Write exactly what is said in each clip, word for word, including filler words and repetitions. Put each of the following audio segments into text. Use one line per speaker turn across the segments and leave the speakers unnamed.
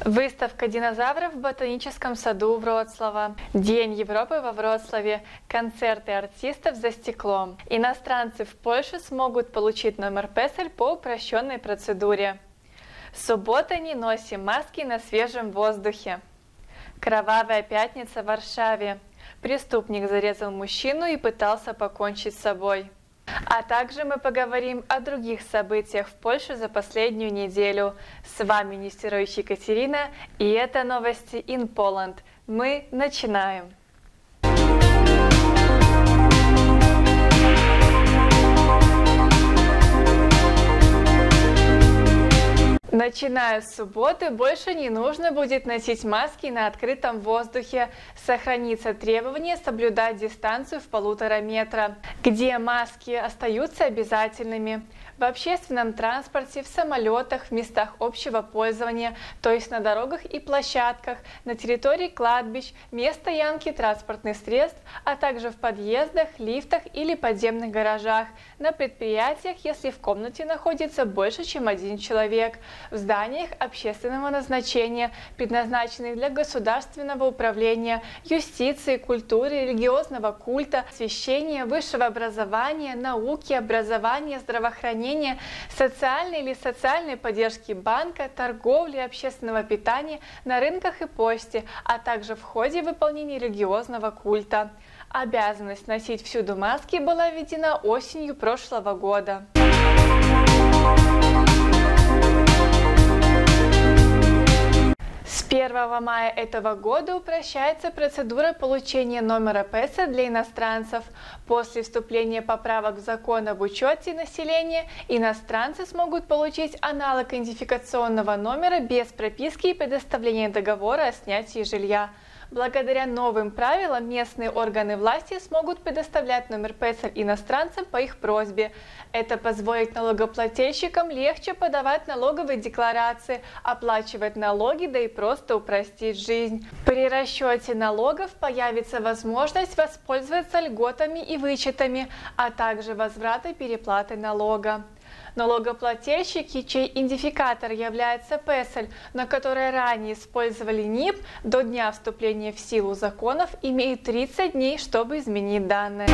Выставка динозавров в ботаническом саду Вроцлава. День Европы во Вроцлаве. Концерты артистов за стеклом. Иностранцы в Польше смогут получить номер Песель по упрощенной процедуре. Суббота, не носим маски на свежем воздухе. Кровавая пятница в Варшаве. Преступник зарезал мужчину и пытался покончить с собой. А также мы поговорим о других событиях в Польше за последнюю неделю. С вами Нестерович Екатерина, и это новости in Poland. Мы начинаем! Начиная с субботы, больше не нужно будет носить маски на открытом воздухе. Сохранится требование соблюдать дистанцию в полутора метра, где маски остаются обязательными. В общественном транспорте, в самолетах, в местах общего пользования, то есть на дорогах и площадках, на территории кладбищ, мест стоянки транспортных средств, а также в подъездах, лифтах или подземных гаражах, на предприятиях, если в комнате находится больше, чем один человек, в зданиях общественного назначения, предназначенных для государственного управления, юстиции, культуры, религиозного культа, освещения, высшего образования, науки, образования, здравоохранения, социальной или социальной поддержки банка, торговли, общественного питания, на рынках и почте, а также в ходе выполнения религиозного культа. Обязанность носить всюду маски была введена осенью прошлого года. С первого мая этого года упрощается процедура получения номера Песель для иностранцев. После вступления поправок в закон об учете населения иностранцы смогут получить аналог идентификационного номера без прописки и предоставления договора о снятии жилья. Благодаря новым правилам местные органы власти смогут предоставлять номер Песель иностранцам по их просьбе. Это позволит налогоплательщикам легче подавать налоговые декларации, оплачивать налоги, да и просто упростить жизнь. При расчете налогов появится возможность воспользоваться льготами и вычетами, а также возврата переплаты налога. Налогоплательщики, чей идентификатор является Песель, но которые ранее использовали НИП, до дня вступления в силу законов имеют тридцать дней, чтобы изменить данные.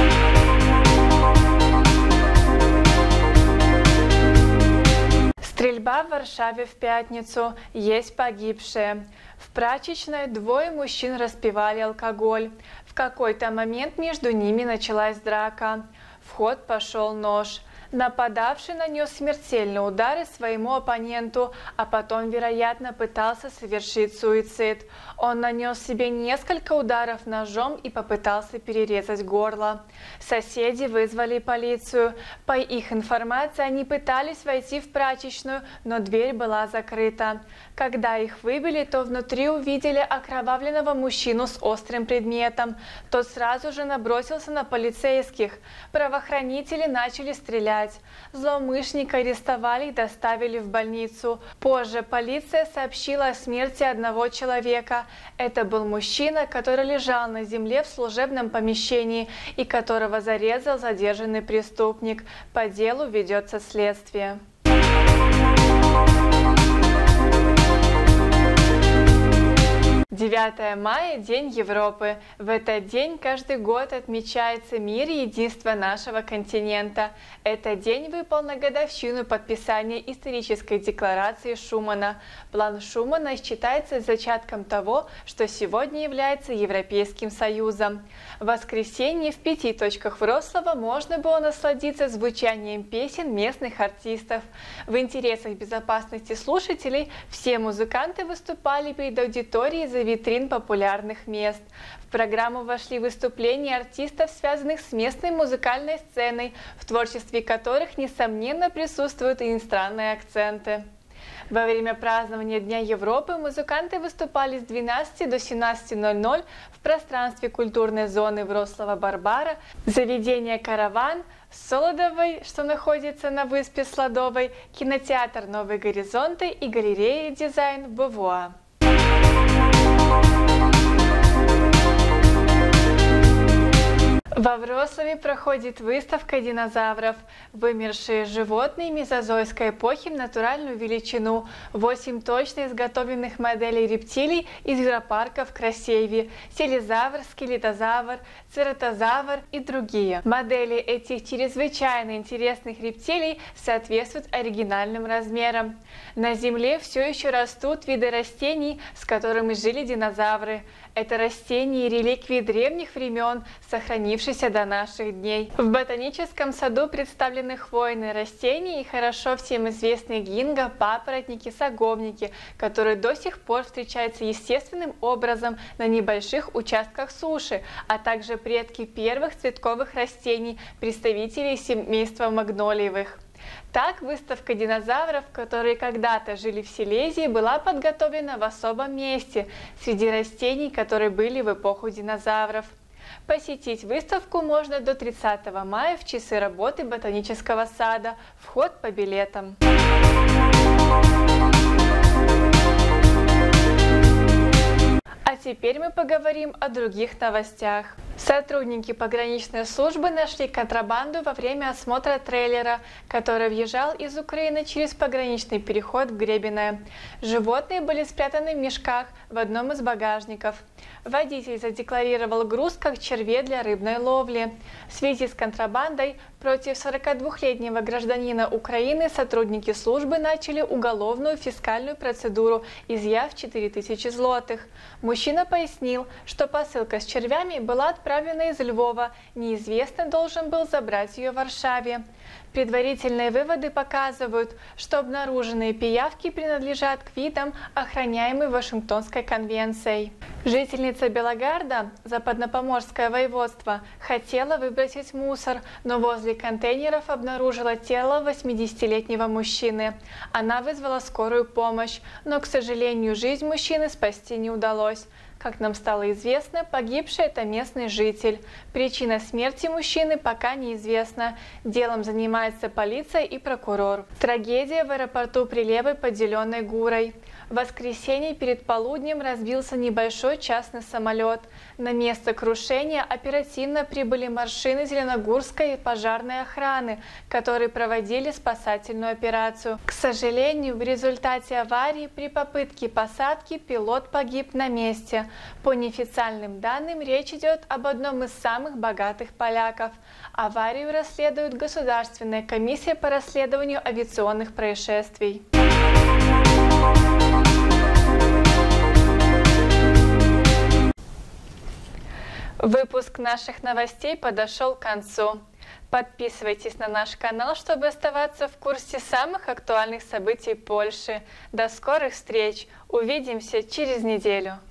Стрельба в Варшаве в пятницу. Есть погибшие. В прачечной двое мужчин распивали алкоголь. В какой-то момент между ними началась драка. В ход пошел нож. Нападавший нанес смертельные удары своему оппоненту, а потом, вероятно, пытался совершить суицид. Он нанес себе несколько ударов ножом и попытался перерезать горло. Соседи вызвали полицию. По их информации, они пытались войти в прачечную, но дверь была закрыта. Когда их выбили, то внутри увидели окровавленного мужчину с острым предметом. Тот сразу же набросился на полицейских. Правоохранители начали стрелять. Злоумышленника арестовали и доставили в больницу. Позже полиция сообщила о смерти одного человека. Это был мужчина, который лежал на земле в служебном помещении и которого зарезал задержанный преступник. По делу ведется следствие. девятое мая – День Европы. В этот день каждый год отмечается мир и единство нашего континента. Этот день выпал на годовщину подписания исторической декларации Шумана. План Шумана считается зачатком того, что сегодня является Европейским Союзом. В воскресенье в пяти точках Вроцлава можно было насладиться звучанием песен местных артистов. В интересах безопасности слушателей все музыканты выступали перед аудиторией за витрин популярных мест. В программу вошли выступления артистов, связанных с местной музыкальной сценой, в творчестве которых, несомненно, присутствуют иностранные акценты. Во время празднования Дня Европы музыканты выступали с двенадцати до семнадцати ноль-ноль в пространстве культурной зоны Вроцлава-Барбара, заведение «Караван», Солодовой, что находится на выспе Сладовой, кинотеатр «Новые горизонты» и галерея «Дизайн» Бувуа. Во Вроцлаве проходит выставка динозавров. Вымершие животные мезозойской эпохи в натуральную величину. Восемь точно изготовленных моделей рептилий из зверопарка в Красееве. Селезавр, скелетозавр, цератозавр и другие. Модели этих чрезвычайно интересных рептилий соответствуют оригинальным размерам. На Земле все еще растут виды растений, с которыми жили динозавры. Это растения и реликвии древних времен, сохранившиеся до наших дней. В ботаническом саду представлены хвойные растения и хорошо всем известные гинго, папоротники, саговники, которые до сих пор встречаются естественным образом на небольших участках суши, а также предки первых цветковых растений, представителей семейства магнолиевых. Так, выставка динозавров, которые когда-то жили в Силезии, была подготовлена в особом месте, среди растений, которые были в эпоху динозавров. Посетить выставку можно до тридцатого мая в часы работы ботанического сада. Вход по билетам. А теперь мы поговорим о других новостях. Сотрудники пограничной службы нашли контрабанду во время осмотра трейлера, который въезжал из Украины через пограничный переход в Гребиное. Животные были спрятаны в мешках в одном из багажников. Водитель задекларировал груз как червей для рыбной ловли. В связи с контрабандой против сорокадвухлетнего гражданина Украины сотрудники службы начали уголовную фискальную процедуру, изъяв четыре тысячи злотых. Мужчина пояснил, что посылка с червями была отправлена из Львова, неизвестный должен был забрать ее в Варшаве. Предварительные выводы показывают, что обнаруженные пиявки принадлежат к видам, охраняемым Вашингтонской конвенцией. Жительница Белогарда, Западнопоморское воеводство, хотела выбросить мусор, но возле контейнеров обнаружила тело восьмидесятилетнего мужчины. Она вызвала скорую помощь, но, к сожалению, жизнь мужчины спасти не удалось. Как нам стало известно, погибший – это местный житель. Причина смерти мужчины пока неизвестна. Делом занимается полиция и прокурор. Трагедия в аэропорту Прилепы под Зеленой Гурой. В воскресенье перед полуднем разбился небольшой частный самолет. На место крушения оперативно прибыли машины Зеленогурской пожарной охраны, которые проводили спасательную операцию. К сожалению, в результате аварии при попытке посадки пилот погиб на месте. По неофициальным данным, речь идет об одном из самых богатых поляков. Аварию расследует Государственная комиссия по расследованию авиационных происшествий. Выпуск наших новостей подошел к концу. Подписывайтесь на наш канал, чтобы оставаться в курсе самых актуальных событий Польши. До скорых встреч! Увидимся через неделю!